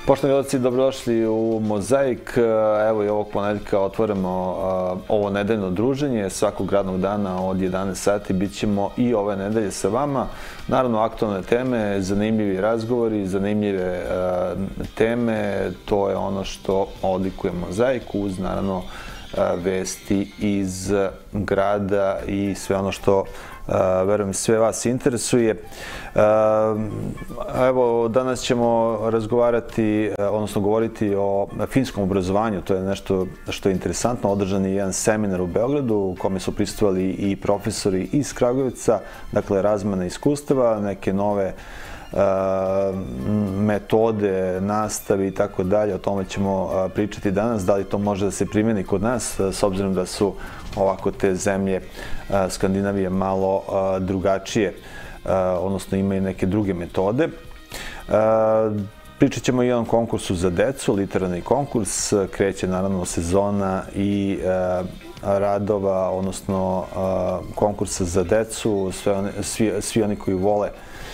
Poštovani gledalci, dobrodošli u Mozaik. Evo i ovog ponedeljka otvaramo ovo nedeljno druženje. Svakog radnog dana od 11 sati bit ćemo i ove nedelje sa vama. Naravno, aktualne teme, zanimljivi razgovori, zanimljive teme. To je ono što odlikuje Mozaik uz naravno vesti iz grada i sve ono što verujem sve vas interesuje. Evo, danas ćemo razgovarati, odnosno govoriti o finskom obrazovanju. To je nešto što je interesantno. Održan je jedan seminar u Beogradu u kome su prisustvovali i profesori iz Kragujevca, dakle razmena iskustava, neke nove metode, nastave i tako dalje. O tome ćemo pričati danas. Da li to može da se primjeni kod nas, s obzirom da su ovako te zemlje Skandinavije malo drugačije, odnosno imaju neke druge metode. Pričat ćemo i o jednom konkursu za decu, literarni konkurs. Kreće naravno sezona i radova, odnosno konkursa za decu. Svi oni koji vole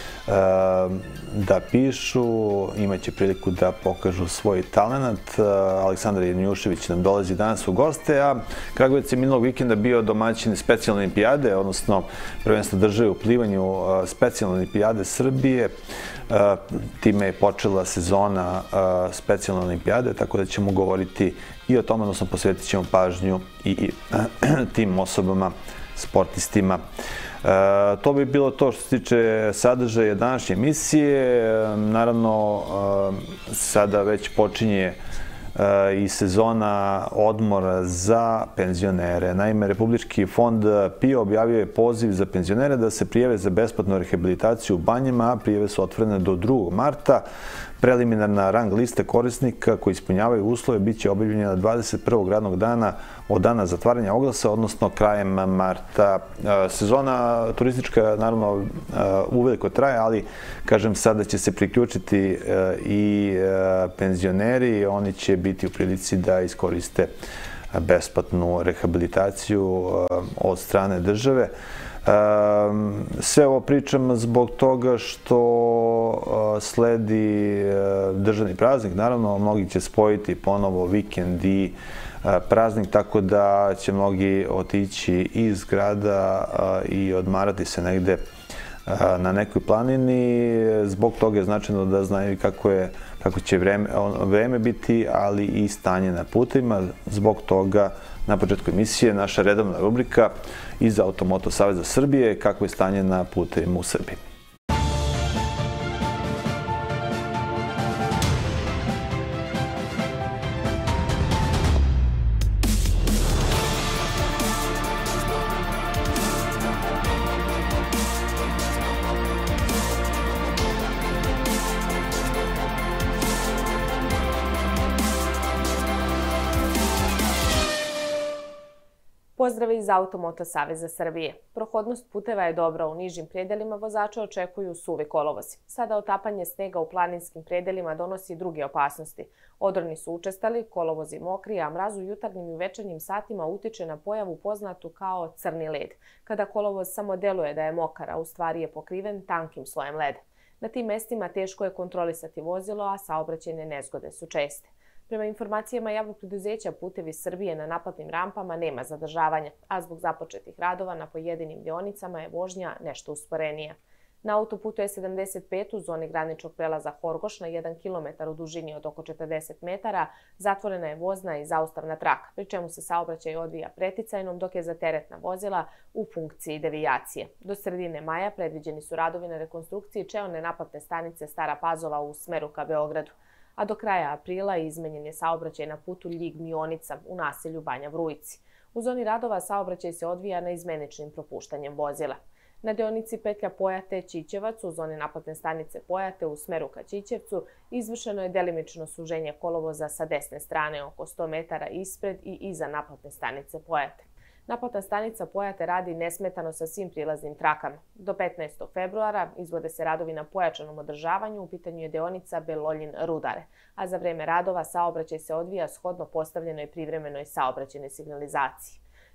da pišu, imaće priliku da pokažu svoj talenat. Aleksandar Janjušević nam dolazi danas u goste, a Kragujevac je minulog vikenda bio domaćin specijalne olimpijade, odnosno prvenstvo države u plivanju specijalne olimpijade Srbije. Time je počela sezona specijalne olimpijade, tako da ćemo govoriti i o tome, odnosno posvetit ćemo pažnju i tim osobama, sportistima. To bi bilo to što se tiče sadržaja današnje emisije. Naravno, sada već počinje i sezona odmora za penzionere. Naime, Republički fond PIO objavio je poziv za penzionere da se prijave za besplatnu rehabilitaciju u Banjama, a prijave su otvorene do 2. marta. Preliminarna rang lista korisnika koji ispunjavaju uslove biće objavljena 21. radnog dana od dana zatvaranja oglasa, odnosno krajem marta. Sezona turistička naravno uveliko traje, ali kažem sada će se priključiti i penzioneri. Oni će biti u prilici da iskoriste besplatnu rehabilitaciju od strane države. Sve ovo pričam zbog toga što sledi državni praznik. Naravno, mnogi će spojiti ponovo vikend i praznik, tako da će mnogi otići iz grada i odmarati se negde na nekoj planini. Zbog toga je značajno da znaju kako će vreme biti, ali i stanje na putevima. Zbog toga na početku emisije naša redovna rubrika iz Automoto Saveza Srbije, kako je stanje na putevima u Srbiji. Pozdrav iz Automoto Saveza Srbije. Prohodnost puteva je dobra, u nižim predelima vozača očekuju suvi kolovozi. Sada otapanje snega u planinskim predelima donosi druge opasnosti. Odroni su učestali, kolovozi mokri, a mraz u jutarnjim i večernjim satima utiče na pojavu poznatu kao crni led, kada kolovoz samo deluje da je mokar, a u stvari je pokriven tankim slojem leda. Na tim mestima teško je kontrolisati vozilo, a saobraćajne nezgode su česte. Prema informacijama javnog preduzeća Putevi Srbije na naplatnim rampama nema zadržavanja, a zbog započetih radova na pojedinim deonicama je vožnja nešto usporenija. Na autoputu E75 u zoni graničnog prelaza Horgoš na 1 km u dužini od oko 40 metara zatvorena je vozna i zaustavna traka, pri čemu se saobraćaj odvija preticajnom, dok je za teretna vozila u funkciji devijacije. Do sredine maja predviđeni su radovi na rekonstrukciji čeone naplatne stanice Stara Pazova u smeru ka Beogradu, a do kraja aprila izmenjen je saobraćaj na putu Ljig-Mionica u naselju Banja Vrujci. U zoni radova saobraćaj se odvija neizmeničnim propuštanjem vozila. Na deonici petlja Pojate-Ćićevac u zoni naplatne stanice Pojate u smeru ka Ćićevcu izvršeno je delimično suženje kolovoza sa desne strane oko 100 metara ispred i iza naplatne stanice Pojate. Naplatna stanica Pojate radi nesmetano sa svim prilaznim trakama. Do 15. februara izvode se radovi na pojačanom održavanju, u pitanju je deonica Beloljin-Rudare, a za vreme radova saobraćaj se odvija shodno postavljenoj privremenoj saobraćajnoj signalizaciji.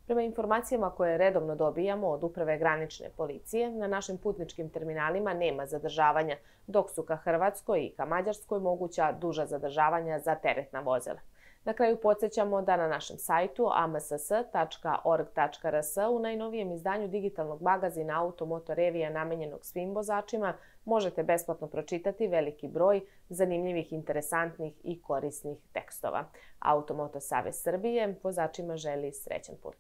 Prema informacijama koje redovno dobijamo od Uprave granične policije, na našim putničkim terminalima nema zadržavanja, dok su ka Hrvatskoj i ka Mađarskoj moguća duža zadržavanja za teretna vozila. Na kraju podsjećamo da na našem sajtu amss.org.rs u najnovijem izdanju digitalnog magazina Automoto revija namenjenog svim vozačima možete besplatno pročitati veliki broj zanimljivih, interesantnih i korisnih tekstova. Automoto savez Srbije vozačima želi srećan put.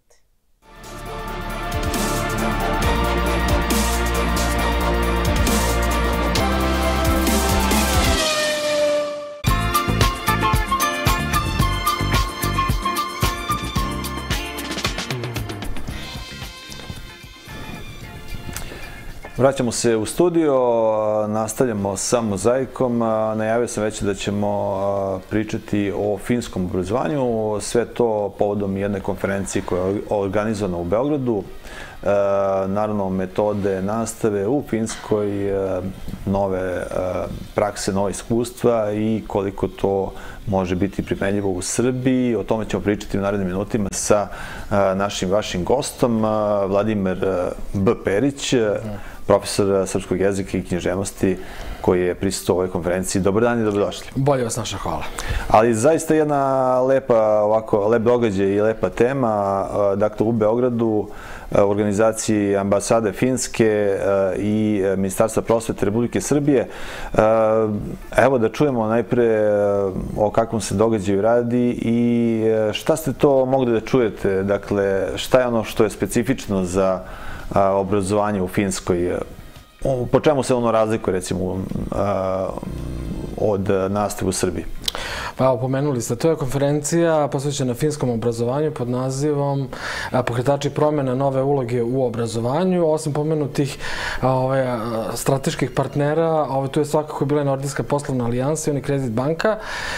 Vraćamo se u studio, nastavljamo sa mozaikom. Najavio sam već da ćemo pričati o finskom obrazovanju, sve to povodom jedne konferencije koja je organizovana u Beogradu. Naravno, metode nastave u Finskoj, nove prakse, nove iskustva i koliko to može biti primenljivo u Srbiji. O tome ćemo pričati u narednim minutima sa našim vašim gostom, Vladimir B. Perić, profesor srpskog jezika i književnosti koji je prisustvo u ovoj konferenciji. Dobar dan i dobrodošli. Bolje vas naša, hvala. Ali zaista jedna lep događaj i lepa tema. Dakle, u Beogradu u organizaciji ambasade Finske i Ministarstva prosvete Republike Srbije. Evo da čujemo najpre o kakvom se događaju radi i šta ste to mogli da čujete? Dakle, šta je ono što je specifično za obrazovanje u Finskoj? Po čemu se ono razlikuje, recimo, od nastave u Srbiji? Pa evo, pomenuli ste, to je konferencija posvećena finskom obrazovanju pod nazivom Pokretači promjena, nove uloge u obrazovanju. Osim pomenutih strateških partnera, tu je svakako bila Nordijska poslovna alijansa i Unicredit banka,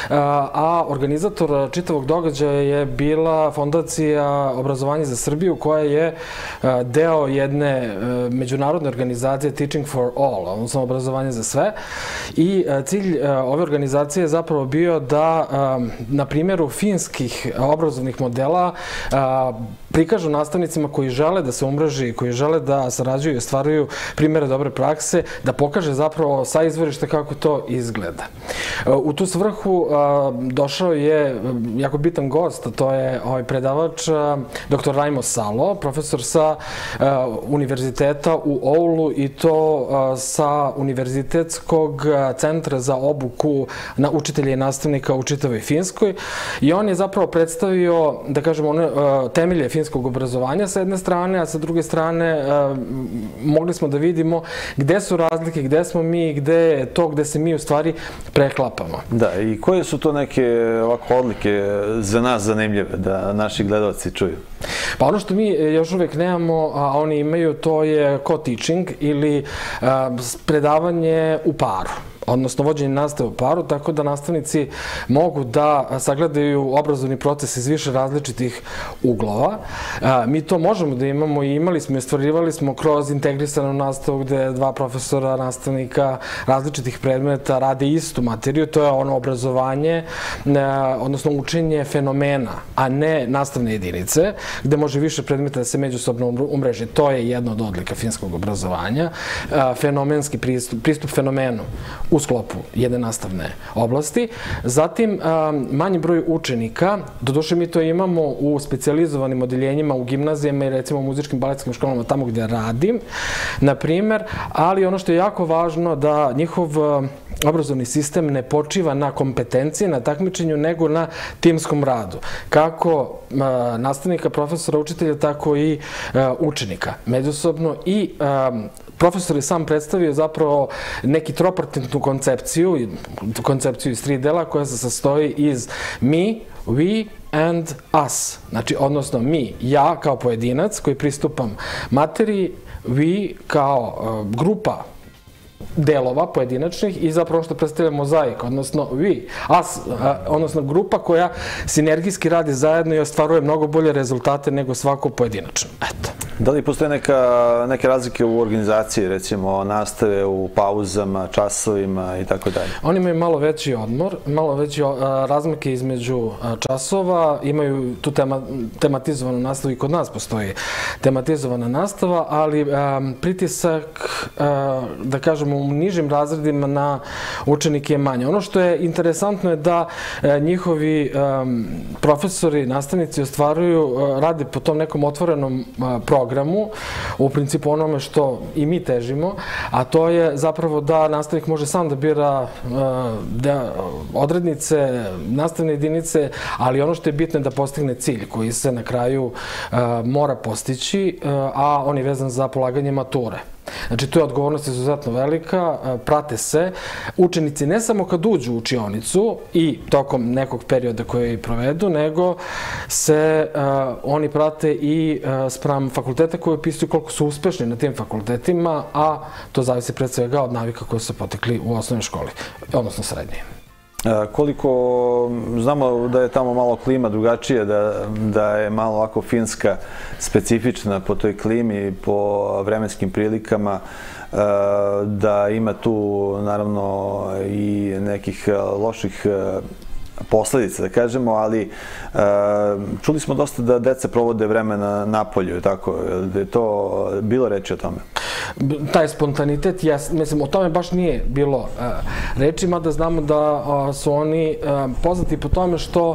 a organizator čitavog događaja je bila Fondacija obrazovanja za Srbiju, koja je deo jedne međunarodne organizacije Teaching for All, odnosno obrazovanje za sve. I cilj ove organizacije je zapravo bio da na primjeru finskih obrazovnih modela prikažu nastavnicima koji žele da se umreži, koji žele da sarađuju i ostvaruju primjere dobre prakse, da pokaže zapravo sa izvorišta kako to izgleda. U tu svrhu došao je jako bitan gost, a to je predavač dr. Raimo Salo, profesor sa univerziteta u Oulu i to sa Univerzitetskog centra za obuku na učitelja i nastavnika u čitavoj Finskoj. I on je zapravo predstavio, da kažemo, temelje finskog obrazovanja sa jedne strane, a sa druge strane mogli smo da vidimo gde su razlike, gde smo mi, gde je to gde se mi u stvari preklapamo. Da, i koje su to neke ovako odlike za nas zanimljive da naši gledalci čuju? Pa ono što mi još uvek nemamo, a oni imaju, to je co-teaching ili predavanje u paru, odnosno vođenje nastave u paru, tako da nastavnici mogu da sagledaju obrazovni proces iz više različitih uglova. Mi to možemo da imamo i imali smo i ostvarivali smo kroz integrisanu nastavu gde dva profesora, nastavnika različitih predmeta rade istu materiju. To je ono obrazovanje, odnosno učenje fenomena, a ne nastavne jedinice, gde može više predmeta da se međusobno umreže. To je jedna od odlika finskog obrazovanja. Fenomenski pristup fenomenu u sklopu jedne nastavne oblasti. Zatim, manji broj učenika, doduše mi to imamo u specijalizovanim odeljenjima u gimnazijama i recimo u muzičkim baletskim školama tamo gde radim, na primer, ali ono što je jako važno da njihov obrazovni sistem ne počiva na kompetenciji, na takmičenju, nego na timskom radu. Kako nastavnika, profesora, učitelja, tako i učenika. Međusobno i profesor je sam predstavio zapravo neki tropartitnu koncepciju iz 3 dela koja se sastoji iz me, we and us. Znači, odnosno mi, ja kao pojedinac koji pristupam materiji, we kao grupa delova pojedinačnih i zapravo što predstavlja mozaik, odnosno we, us, odnosno grupa koja sinergijski radi zajedno i ostvaruje mnogo bolje rezultate nego svako pojedinačno. Eto. Da li postoje neke razlike u organizaciji, recimo nastave u pauzama, časovima i tako dalje? Oni imaju malo veći odmor, malo veći razmake između časova, imaju tu tematizovanu nastavu i kod nas postoji tematizovana nastava, ali pritisak, da kažemo, u nižim razredima na učenike je manje. Ono što je interesantno je da njihovi profesori, nastavnici rade po tom nekom otvorenom programu, u principu onome što i mi težimo, a to je zapravo da nastavnik može sam da bira odrednice, nastavne jedinice, ali ono što je bitno je da postigne cilj koji se na kraju mora postići, a on je vezan za polaganje mature. Znači, tu je odgovornost izuzetno velika, prate se. Učenici ne samo kad uđu u učionicu i tokom nekog perioda koje provedu, nego se oni prate i spram fakulteta koji opisuju koliko su uspešni na tim fakultetima, a to zavisi pred svega od navika koje su potekli u osnovnoj školi, odnosno srednjoj. Koliko znamo da je tamo malo klima drugačija, da je malo ovako Finska specifična po toj klimi, po vremenskim prilikama, da ima tu naravno i nekih loših posledica, da kažemo, ali čuli smo dosta da deca provode vremena napolju, tako, da je to bilo reči o tome? Taj spontanitet, mislim, o tome baš nije bilo reči, mada znamo da su oni poznati po tome što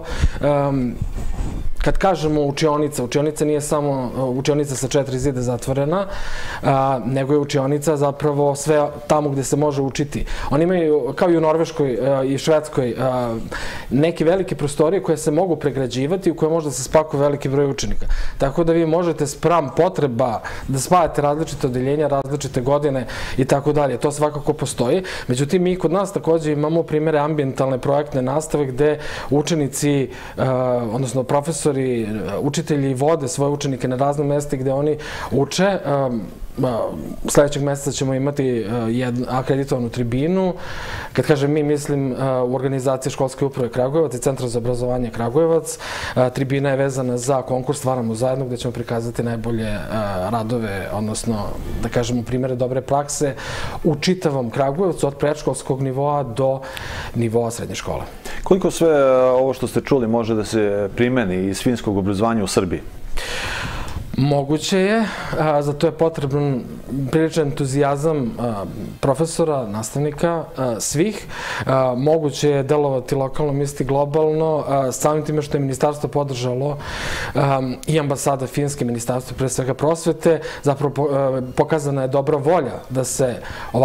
kad kažemo učionica, učionica nije samo učionica sa 4 zida zatvorena, nego je učionica zapravo sve tamo gde se može učiti. Oni imaju, kao i u Norveškoj i Švedskoj, neke velike prostorije koje se mogu pregrađivati, u koje može da se spakuje veliki broj učenika. Tako da vi možete spram potreba da spajate različite odeljenja, različite godine i tako dalje. To svakako postoji. Međutim, mi kod nas takođe imamo primere ambientalne projektne nastave gde učenici, odnosno profesori, učitelji vode svoje učenike na razne mesta gde oni uče. Sledećeg meseca ćemo imati akreditovanu tribinu. Kad kažem mi, mislim u organizaciji Školske uprave Kragujevac i Centra za obrazovanje Kragujevac. Tribina je vezana za konkurs Stvaramo zajedno, gde ćemo prikazati najbolje radove, odnosno, da kažemo, primere dobre prakse u čitavom Kragujevcu, od predškolskog nivoa do nivoa srednje škole. Koliko sve ovo što ste čuli može da se primeni iz finskog obrazovanja u Srbiji? Moguće je, za to je potreban priličan entuzijazam profesora, nastavnika, svih. Moguće je delovati lokalno, misliti globalno, samim time što je ministarstvo podržalo i ambasada Finske, ministarstvo pre svega prosvete, zapravo pokazana je dobra volja da se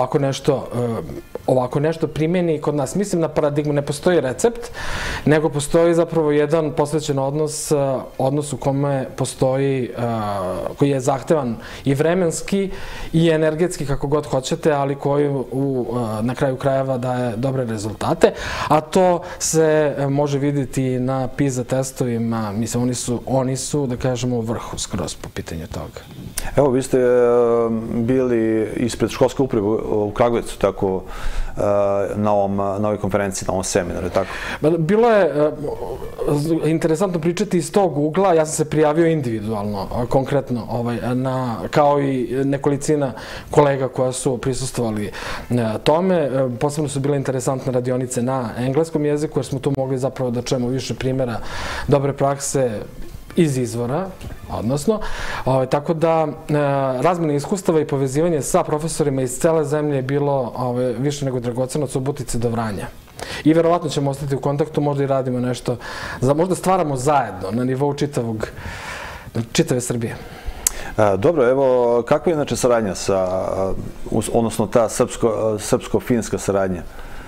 ovako nešto primeni kod nas. Mislim na paradigmu, ne postoji recept, nego postoji zapravo jedan posvećen odnos u kome postoji, koji je zahtevan i vremenski i energetski, kako god hoćete, ali koji na kraju krajeva daje dobre rezultate, a to se može vidjeti na PISA testovima. Mislim, oni su, da kažemo, u vrhu skroz po pitanju toga. Evo, vi ste bili ispred školske uprave u Kragujevcu, tako, na ovoj konferenciji, na ovom seminaru, tako? Bilo je interesantno pričati iz tog ugla. Ja sam se prijavio individualno, konkretno, kao i nekolicina kolega koja su prisustvovali tome. Posebno su bile interesantne radionice na engleskom jeziku, jer smo tu mogli zapravo da čujemo više primjera dobre prakse iz izvora, odnosno. Tako da, razmjena iskustava i povezivanje sa profesorima iz cele zemlje je bilo više nego dragoceno od Subotice do Vranja. I verovatno ćemo ostati u kontaktu, možda i radimo nešto, možda stvaramo zajedno na nivou čitave Srbije. Dobro, evo, kakva je inače saradnja odnosno ta srpsko-finska saradnja?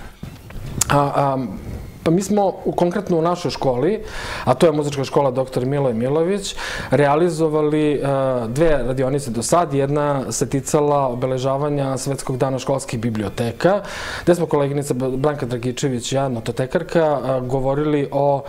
Pa mi smo konkretno u našoj školi, a to je muzička škola dr. Miloje Milović, realizovali 2 radionice do sad. Jedna se ticala obeležavanja Svetskog dana školskih biblioteka, gde smo koleginica Branka Dragičević i ja, nototekarka, govorili o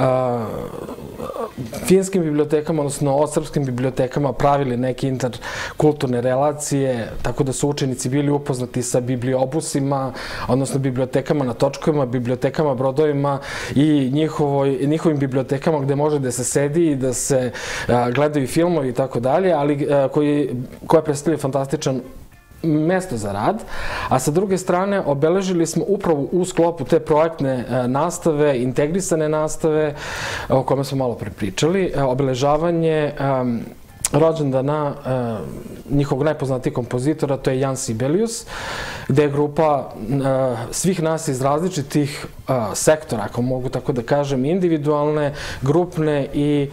finskim bibliotekama, odnosno o srpskim bibliotekama, pravili neke interkulturne relacije, tako da su učenici bili upoznati sa bibliobusima, odnosno bibliotekama na točkovima, bibliotekama Brodo brodovima i njihovim bibliotekama gde može da se sedi i da se gledaju filmovi i tako dalje, ali koja predstavlja fantastičan mesto za rad, a sa druge strane obeležili smo upravo u sklopu te projektne nastave, integrisane nastave, o kome smo malo prepričali, obeležavanje rođendana njihovog najpoznatijeg kompozitora, to je Jan Sibelius, gde je grupa svih nas iz različitih sektora, ako mogu tako da kažem, individualne, grupne i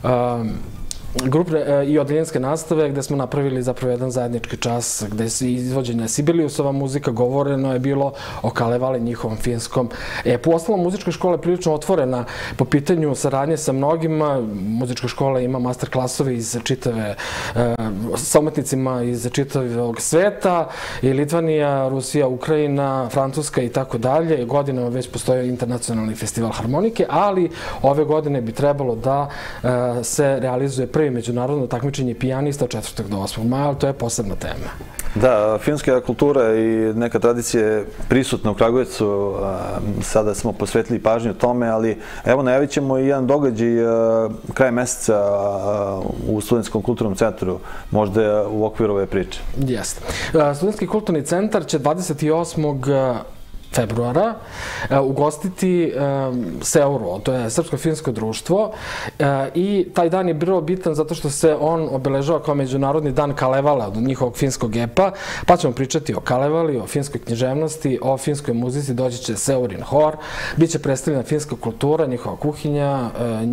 odeljenske nastave, gde smo napravili zapravo jedan zajednički čas gde se izvođenja Sibeliusova muzika, govoreno je bilo o Kalevali, njihovom finskom epu. Uostalom, muzička škola je prilično otvorena po pitanju saradnje sa mnogima. Muzička škola ima master klasove iz čitave, sa umetnicima iz čitavog sveta, i Litvanija, Rusija, Ukrajina, Francuska i tako dalje. Godinama već postoji internacionalni festival harmonike, ali ove godine bi trebalo da se realizuje prvi međunarodno takmičenje pijanista od 4. do 8. maja, ali to je posebna tema. Da, finska kultura i neka tradicija je prisutna u Kragujevcu. Sada smo posvetili pažnju tome, ali evo najavit ćemo i jedan događaj kraj meseca u Studentskom kulturnom centru, možda u okviru ove priče. Jeste. Studentski kulturni centar će 28. februara ugostiti Seuro, to je Srpsko-finsko društvo, i taj dan je bilo bitan zato što se on obeležava kao Međunarodni dan Kalevala, od njihovog finskog epa, pa ćemo pričati o Kalevali, o finskoj književnosti, o finskoj muzici, doći će Seurin hor, bit će predstavljena finska kultura, njihova kuhinja,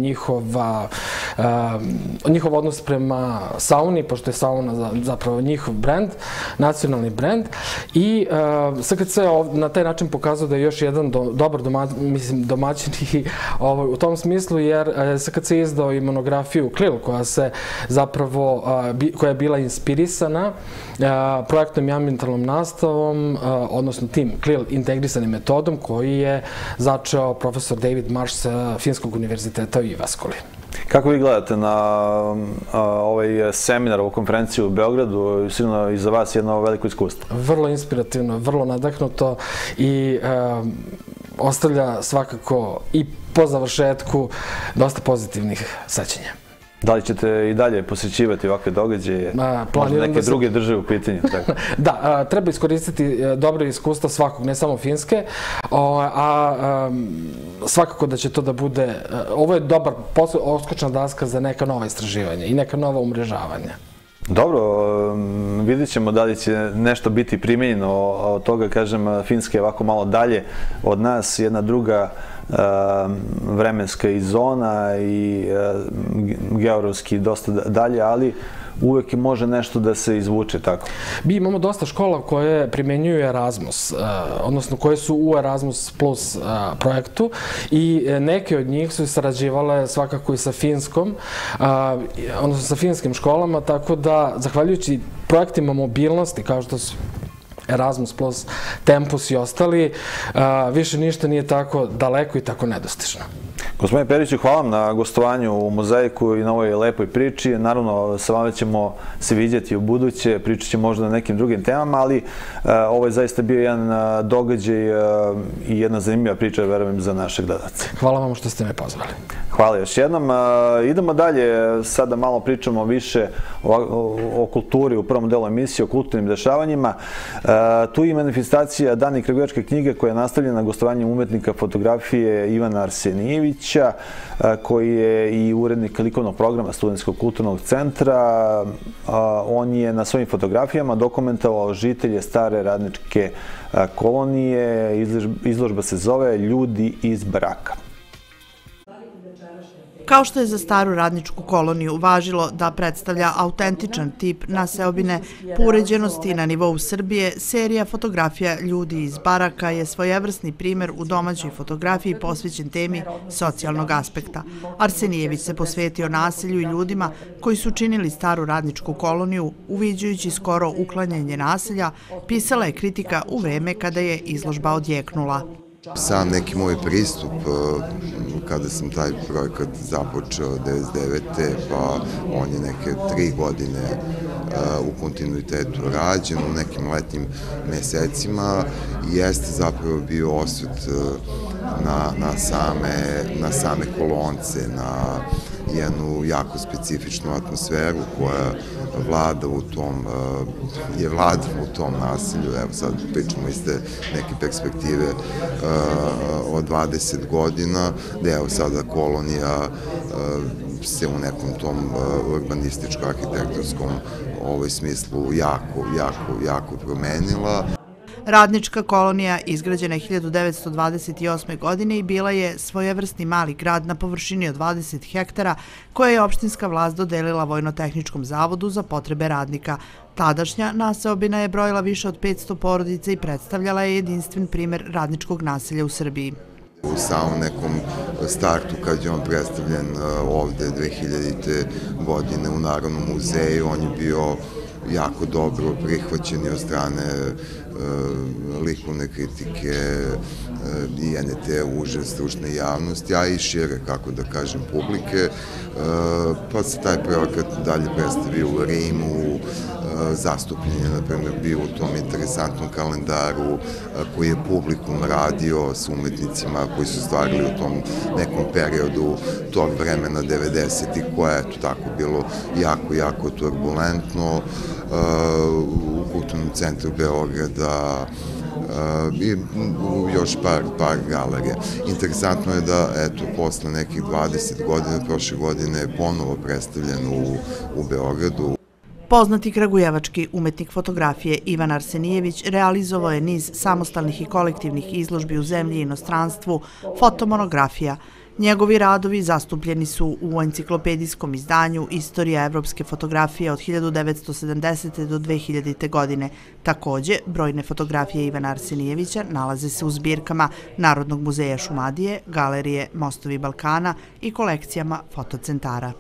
njihov odnos prema sauni, pošto je sauna zapravo njihov brend, nacionalni brend, i SKC na taj način pokazao da je još jedan dobar domaćin u tom smislu, jer SKC je izdao i monografiju Klil, koja je bila inspirisana projektnom i ambientalnom nastavom, odnosno tim Klil integrisanim metodom koji je začeo profesor David Marsh sa Finskog univerziteta u Jyväskylä. Kako vi gledate na ovaj seminar, ovu konferenciju u Beogradu? Sigurno i za vas jedno veliko iskustvo. Vrlo inspirativno, vrlo nadahnuto i ostavlja svakako i po završetku dosta pozitivnih sećanja. Da li ćete i dalje posjećivati ovakve događaje? Možda neke druge države u pitanju? Da, treba iskoristiti dobre iskustva svakog, ne samo Finske, a svakako da će to da bude, ovo je dobar odskočna daska za neka nova istraživanja i neka nova umrežavanja. Dobro, vidjet ćemo da li će nešto biti primjenjeno od toga, kažem, Finska je ovako malo dalje od nas, jedna druga vremenska i zona i geografski dosta dalje, ali uvek može nešto da se izvuče tako. Mi imamo dosta škola koje primenjuju Erasmus, odnosno koje su u Erasmus Plus projektu, i neke od njih su sarađivale svakako i sa Finskom, odnosno sa finskim školama, tako da, zahvaljujući projektima mobilnosti, kao što su Erasmus Plus, Tempus i ostali, više ništa nije tako daleko i tako nedostižno. Gospodine Periću, hvala vam na gostovanju u Mozaiku i na ovoj lepoj priči. Naravno, sa vama ćemo se vidjeti u buduće, pričat ćemo možda na nekim drugim temama, ali ovo je zaista bio jedan događaj i jedna zanimljiva priča, verujem, za naše gledalce. Hvala vam što ste me pozvali. Hvala još jednom. Idemo dalje, sada malo pričamo više o kulturi u prvom delu emisije, o kulturnim dešavanjima. Tu je manifestacija Dani kragujevačke knjige koja je nastavljena gostovanjem umetnika fotografije Ivana Arsenijevića, koji je i urednik likovnog programa Studentskog kulturnog centra. On je na svojim fotografijama dokumentovao žitelje stare radničke kolonije. Izložba se zove Ljudi iz baraka. Kao što je za staru radničku koloniju važilo da predstavlja autentičan tip naseobine po uređenosti na nivou Srbije, serija fotografija Ljudi iz baraka je svojevrsni primer u domaćoj fotografiji posvećen temi socijalnog aspekta. Arsenijević se posvetio nasilju i ljudima koji su činili staru radničku koloniju, uviđajući skoro uklanjanje nasilja, pisala je kritika u vreme kada je izložba odjeknula. Sam neki moj pristup kada sam taj projekat započeo 1999. pa on je neke 3 godine u kontinuitetu rađen u nekim letnjim mesecima i jeste zapravo bio osvrt na same kolonce, na jednu jako specifičnu atmosferu koja vlada u tom nasilju. Evo sad pričamo iz te neke perspektive od 20 godina, da evo sada kolonija se u nekom tom urbanističko-arhitektorskom smislu jako promenila. Radnička kolonija izgrađena je 1928. godine i bila je svojevrsni mali grad na površini od 20 hektara koje je opštinska vlast dodelila Vojno-tehničkom zavodu za potrebe radnika. Tadašnja naseobina je brojila više od 500 porodica i predstavljala je jedinstven primer radničkog naselja u Srbiji. U samom nekom startu kad je on predstavljen ovde 2000. godine u Narodnom muzeju, on je bio jako dobro prihvaćen od strane likovne kritike i uže stručne javnosti, a i šire, kako da kažem, publike. Pa se taj projekat dalje predstavio u Rimu, zastupljen je, na primjer, bio u tom interesantnom kalendaru koji je publikum radio s umetnicima koji su stvarili u tom nekom periodu tog vremena 90-ih, koje je to tako bilo jako turbulentno. U Kulturnom centru Beograda i još par galerija. Interesantno je da, eto, posle nekih 20 godina, prošle godine je ponovo predstavljen u Beogradu. Poznati kragujevački umetnik fotografije Ivan Arsenijević realizovao je niz samostalnih i kolektivnih izložbi u zemlji i inostranstvu, fotomonografija. Njegovi radovi zastupljeni su u enciklopedijskom izdanju Istorija evropske fotografije od 1970. do 2000. godine. Takođe, brojne fotografije Ivana Arsenijevića nalaze se u zbirkama Narodnog muzeja Šumadije, Galerije Mostovi Balkana i kolekcijama fotocentara.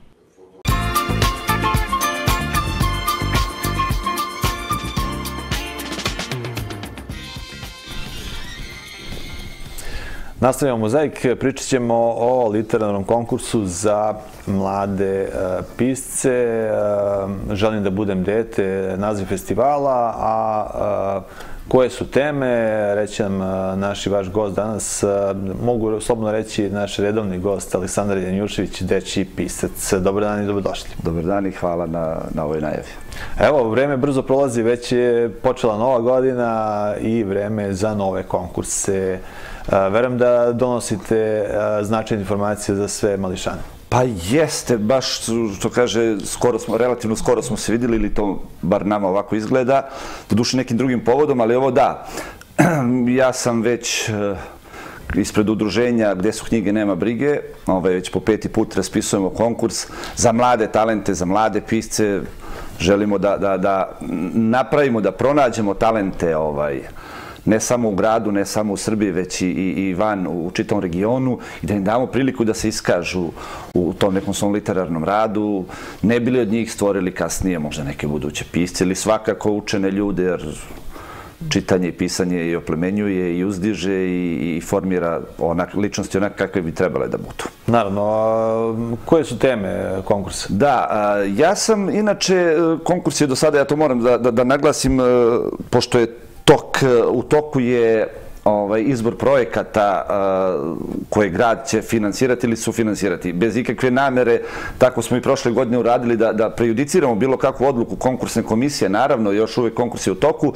Nastavljamo Mozaik, pričat ćemo o literarnom konkursu za mlade pisce. Želim da budem dete, naziv festivala, a koje su teme, reći nam naš i vaš gost danas, mogu slobodno reći naš redovni gost Aleksandar Janjušević, dečiji pisac. Dobar dan i dobrodošli. Dobar dan i hvala na ovoj najavi. Evo, vreme brzo prolazi, već je počela nova godina i vreme za nove konkurse. Verujem da donosite značajne informacije za sve mališane. Pa jeste, baš što kaže, relativno skoro smo se vidjeli, ili to bar nama ovako izgleda, doduše nekim drugim povodom, ali ovo da. Ja sam već ispred udruženja Gde su knjige nema brige, već po 5. put raspisujemo konkurs za mlade talente, za mlade pisce. Želimo da napravimo, da pronađemo talente ne samo u gradu, ne samo u Srbiji, već i van, u čitavom regionu, i da im damo priliku da se iskažu u tom nekom svom literarnom radu, ne bili od njih stvorili kasnije možda neke buduće pisce, ili svakako učene ljude, jer čitanje i pisanje i oplemenjuje i uzdiže i formira ličnosti onako kakve bi trebale da budu. Naravno, koje su teme konkursa? Da, ja sam, inače, konkurs je do sada, ja to moram da naglasim, pošto je u toku je izbor projekata koje grad će finansirati ili sufinansirati. Bez ikakve namere, tako smo i prošle godine uradili da prejudiciramo bilo kakvu odluku konkursne komisije, naravno, još uvek konkurs je u toku,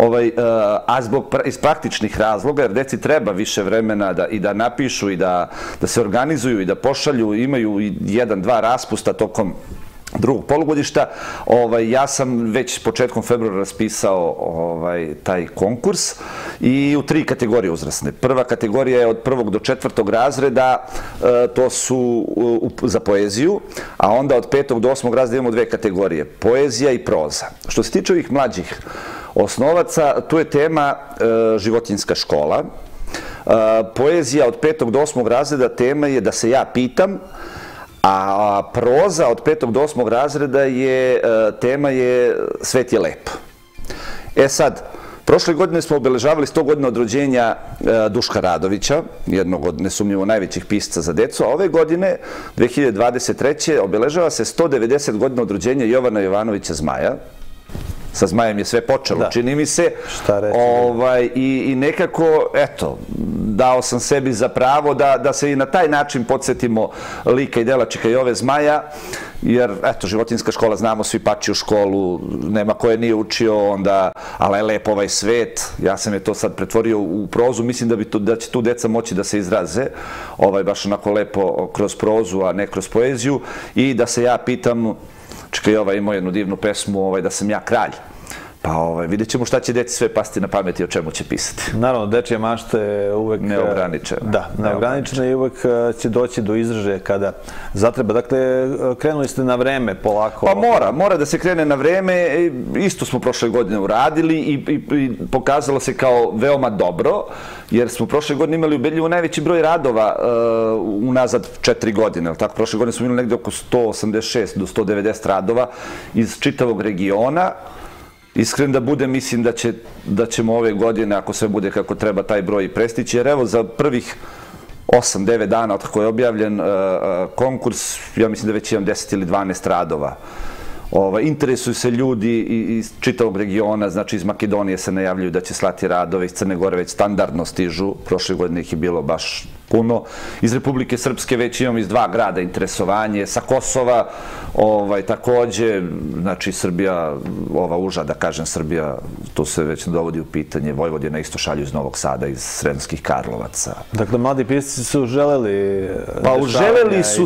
a iz praktičnih razloga, jer deci treba više vremena i da napišu i da se organizuju i da pošalju, imaju 1-2 raspusta tokom drugog polugodišta. Ja sam već početkom februara raspisao taj konkurs i u 3 kategorije uzrasne. Prva kategorija je od 1. do 4. razreda, to su za poeziju, a onda od 5. do 8. razreda imamo 2 kategorije, poezija i proza. Što se tiče ovih mlađih osnovaca, tu je tema životinjska škola. Poezija od 5. do 8. razreda tema je Da se ja pitam, a proza od 5. do 8. razreda tema je Svet je lep. Sad, prošle godine smo obeležavali 100 godina od rođenja Duška Radovića, jednog od nesumnjivo najvećih pisaca za decu, a ove godine, 2023. obeležava se 190 godina od rođenja Jovana Jovanovića Zmaja. Sa Zmajem je sve počelo, čini mi se. I nekako, eto, dao sam sebi za pravo da se i na taj način podsjetimo lika i dela Čika Jove Zmaja, jer, eto, životinjska škola, znamo svi Pačiju školu, nema ko je nije učio, onda, ali je lep ovaj svet, ja sam je to sad pretvorio u prozu, mislim da će tu deca moći da se izraze, baš onako lepo kroz prozu, a ne kroz poeziju, i da se ja pitam, Čika Jova imao jednu divnu pesmu, da sam ja kralj. Pa vidjet ćemo šta će deci sve pasti na pamet i o čemu će pisati. Naravno, dečija mašta je uvek neograničena. Da, neograničena i uvek će doći do izražaja kada zatreba. Dakle, krenuli ste na vreme polako. Pa mora da se krene na vreme. Isto smo prošle godine uradili i pokazalo se kao veoma dobro, jer smo prošle godine imali ubedljivo najveći broj radova unazad 4 godine. Prošle godine smo imali negde oko 186 do 190 radova iz čitavog regiona. Iskren da bude, mislim da ćemo ove godine, ako sve bude kako treba, taj broj i prestići, jer evo za prvih 8-9 dana od kako je objavljen konkurs, ja mislim da već imam 10 ili 12 radova. Interesuju se ljudi iz čitavog regiona, znači iz Makedonije se najavljuju da će slati radove, iz Crne Gore već standardno stižu, prošle godine ih je bilo baš puno. Iz Republike Srpske već imam iz 2 grada interesovanje, sa Kosova takođe, znači Srbija, ova uža, da kažem Srbija, tu se već dovodi u pitanje, Vojvodina isto šalju iz Novog Sada, iz Sremskih Karlovaca. Dakle, mladi pisci su želeli pa uželeli su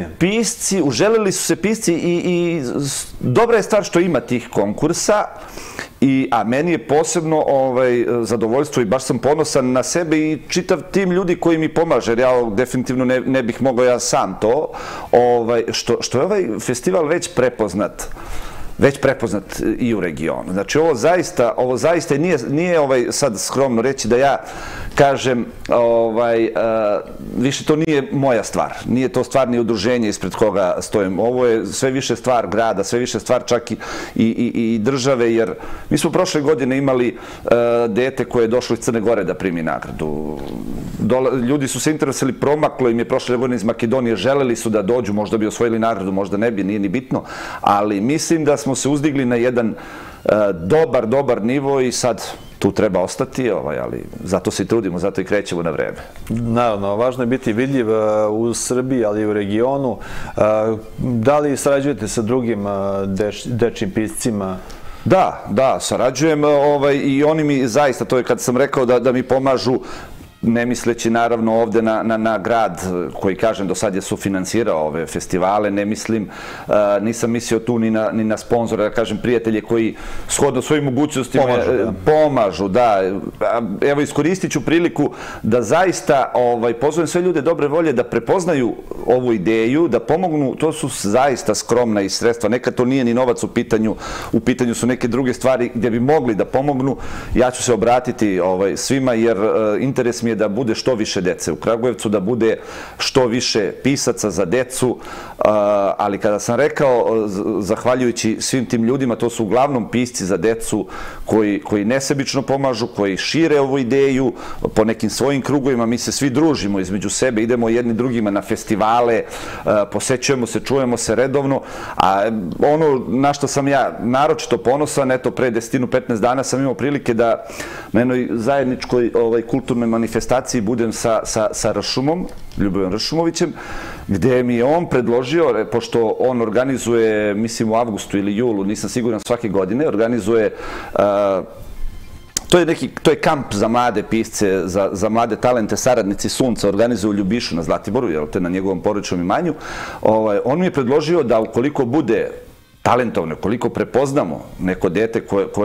se pisci i dobra je stvar što ima tih konkursa, a meni je posebno zadovoljstvo i baš sam ponosan na sebe i čitav tim ljudi koji mi pomaže, jer ja definitivno ne bih mogao ja sam to, što je ovaj festival već prepoznat i u regionu. Znači, ovo zaista nije sad skromno reći da ja kažem, više to nije moja stvar. Nije to stvar ni udruženja ispred koga stojim. Ovo je sve više stvar grada, sve više stvar čak i države, jer mi smo prošle godine imali dete koje je došlo iz Crne Gore da primi nagradu. Ljudi su se interesovali, promaklo im je prošle godine iz Makedonije, želeli su da dođu, možda bi osvojili nagradu, možda ne bi, nije ni bitno, ali mislim da smo se uzdigli na jedan dobar nivo i sad tu treba ostati, ali zato se i trudimo, zato i krećemo na vreme. Naravno, važno je biti vidljiv u Srbiji, ali i u regionu. Da li sarađujete sa drugim dečijim piscima? Da, sarađujem i oni mi zaista, to je kad sam rekao da mi pomažu, ne misleći naravno ovde na grad koji, kažem, do sad je sufinansirao ove festivale, nisam mislio tu ni na sponzore, da kažem, prijatelje koji shodno svojim mogućnostima pomažu, da. Evo, iskoristit ću priliku da zaista pozovem sve ljude dobre volje da prepoznaju ovu ideju, da pomognu, to su zaista skromna i sredstva, nekad to nije ni novac u pitanju su neke druge stvari gdje bi mogli da pomognu. Ja ću se obratiti svima, jer interes mi je da bude što više dece u Kragujevcu, da bude što više pisaca za decu, ali kada sam rekao, zahvaljujući svim tim ljudima, to su uglavnom pisci za decu koji nesebično pomažu, koji šire ovu ideju po nekim svojim krugovima, mi se svi družimo između sebe, idemo jedni drugima na festivale, posećujemo se, čujemo se redovno, a ono na što sam ja naročito ponosan, eto, pre 10-15 dana sam imao prilike da na jednoj zajedničkoj kulturnoj manifestaciji budem sa Ršumom, Ljubomom Ršumovićem, gde mi je on predložio, pošto on organizuje, mislim u avgustu ili julu, nisam siguran, svake godine, organizuje, to je kamp za mlade pisce, za mlade talente, saradnici Sunca, organizuje u Ljubišu na Zlatiboru, na njegovom porodičnom imanju. On mi je predložio da ukoliko bude talentovno, koliko prepoznamo neko dete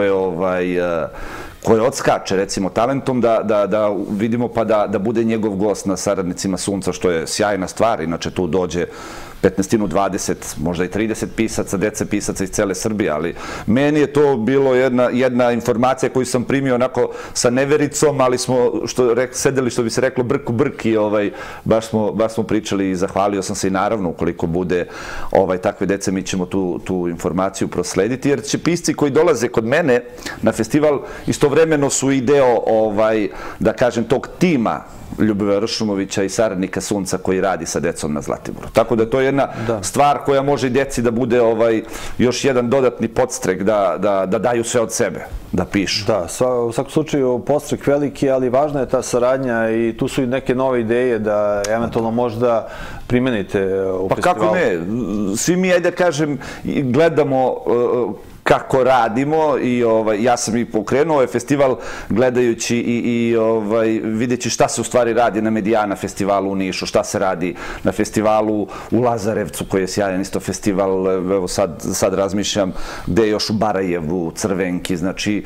koje odskače, recimo, talentom, da vidimo pa da bude njegov gost na Saradnicima Sunca, što je sjajna stvar. Inače, tu dođe 15, 20, možda i 30 pisaca, dece pisaca iz cele Srbije, ali meni je to bilo jedna informacija koju sam primio onako sa nevericom, ali smo sedeli, što bi se reklo, brk u brk i baš smo pričali i zahvalio sam se i naravno, ukoliko bude takve dece, mi ćemo tu informaciju proslediti, jer će pisci koji dolaze kod mene na festival istovremeno su i deo, da kažem, tog tima Ljubivoja Ršumovića i saradnika Sunca koji radi sa decom na Zlatiboru. Tako da to je jedna stvar koja može i deci da bude još jedan dodatni podstrek da daju sve od sebe, da pišu. Da, u svakom slučaju podstrek veliki, ali važna je ta saradnja i tu su i neke nove ideje da eventualno možda primenite u festivalu. Pa kako ne? Svi mi, ajde kažem, gledamo kako radimo i ja sam i pokrenuo ovaj festival gledajući i videći šta se u stvari radi na Medijana festivalu u Nišu, šta se radi na festivalu u Lazarevcu koji je sjajan isto festival, evo sad razmišljam gde je još u Barajevu, u Crvenki, znači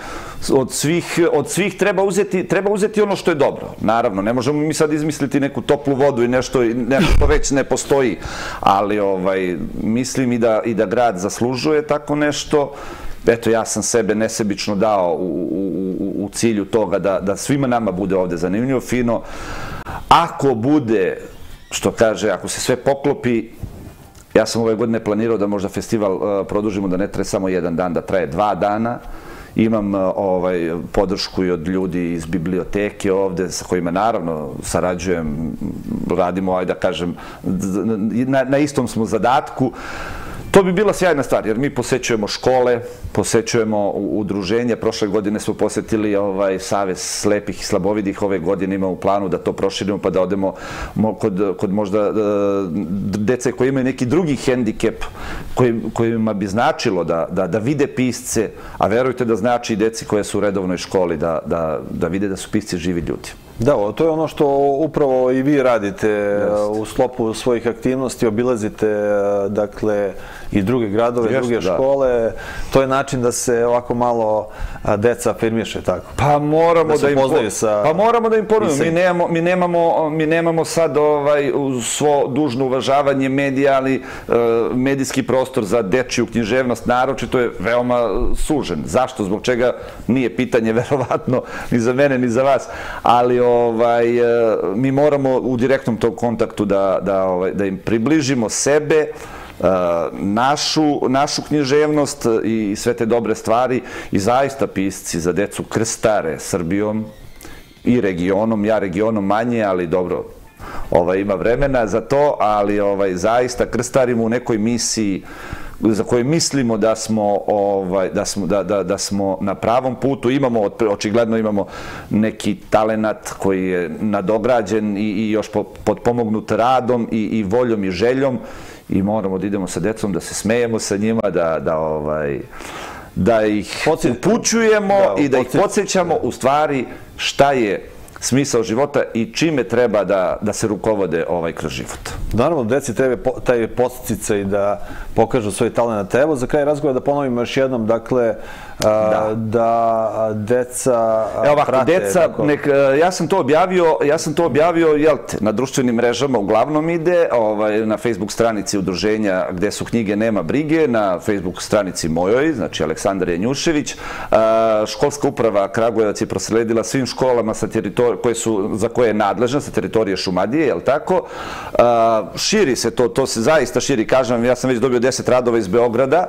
od svih treba uzeti ono što je dobro. Naravno, ne možemo mi sad izmisliti neku toplu vodu i nešto što već ne postoji, ali mislim i da grad zaslužuje tako nešto. Eto, ja sam sebe nesebično dao u cilju toga da svima nama bude ovde zanimljivo, fino. Ako bude, što kaže, ako se sve poklopi, ja sam ove godine planirao da možda festival produžimo da ne traje samo jedan dan, da traje 2 dana. Imam podršku i od ljudi iz biblioteke ovde, sa kojima naravno sarađujem, radimo, ajde da kažem, na istom smo zadatku. To bi bila sjajna stvar, jer mi posećujemo škole, posećujemo udruženja. Prošle godine smo posetili Savez slepih i slabovidih, ove godine imamo u planu da to proširimo pa da odemo kod možda dece koji imaju neki drugi hendikep kojima bi značilo da vide pisce, a verujte da znači i deci koje su u redovnoj školi da vide da su pisci živi ljudi. Da, to je ono što upravo i vi radite u sklopu svojih aktivnosti, obilazite, dakle, i druge gradove, druge škole. To je način da se ovako malo deca afirmiše, tako? Pa moramo da im ponudimo. Mi nemamo sad uz svo dužno uvažavanje medija, ali medijski prostor za dečiju književnost naročito je veoma sužen. Zašto? Zbog čega nije pitanje verovatno ni za mene ni za vas, ali mi moramo u direktnom tog kontaktu da im približimo sebe, našu književnost i sve te dobre stvari i zaista pisci za decu krstare Srbijom i regionom, ja regionom manje, ali dobro, ima vremena za to, ali zaista krstarimo u nekoj misiji za koje mislimo da smo na pravom putu. Očigledno imamo neki talenat koji je nadograđen i još potpomognut radom i voljom i željom i moramo da idemo sa decom, da se smejemo sa njima, da ih upućujemo i da ih podsjećamo u stvari šta je smisao života i čime treba da se rukovode kroz život. Naravno, deci treba taj podsticaj da pokažu svoj talent. Evo, za kraj razgovora da ponovimo još jednom, dakle, da deca prate... Ja sam to objavio, na društvenim mrežama uglavnom ide, na Facebook stranici udruženja Gde su knjige nema brige, na Facebook stranici mojoj, znači Aleksandar Janjušević. Školska uprava Kragujevac je prosledila svim školama za koje je nadležna, sa teritorije Šumadije, je li tako? Širi se to se zaista širi, kažem, ja sam već dobio 10 radova iz Beograda,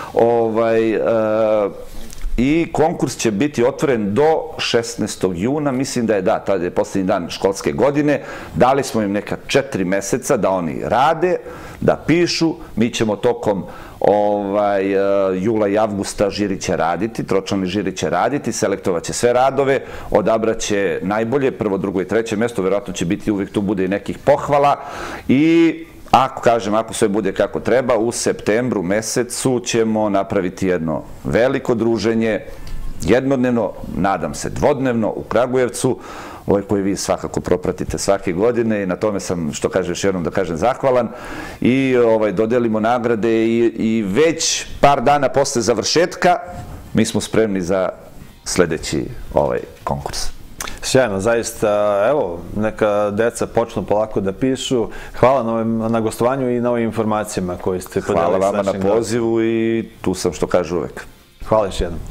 i konkurs će biti otvoren do 16. juna, mislim da je tada je poslednji dan školske godine, dali smo im neka 4 meseca da oni rade, da pišu, mi ćemo tokom jula i avgusta žiri će raditi, tročlani žiri će raditi, selektovaće sve radove, odabraće najbolje, prvo, drugo i treće mesto, verovatno će biti, uvijek tu bude i nekih pohvala i ako sve bude kako treba, u septembru mesecu ćemo napraviti jedno veliko druženje, jednodnevno, nadam se dvodnevno u Kragujevcu, koje vi svakako propratite svake godine i na tome sam, što kaže još jednom da kažem, zahvalan i dodelimo nagrade i već par dana posle završetka mi smo spremni za sledeći konkurs. Sjajno, zaista, evo, neka deca počnu polako da pišu. Hvala na gostovanju i na ovim informacijama koje ste podelili s našim gledalcima. Hvala vama na pozivu i tu sam, što kažu, uvek. Hvala još jednom.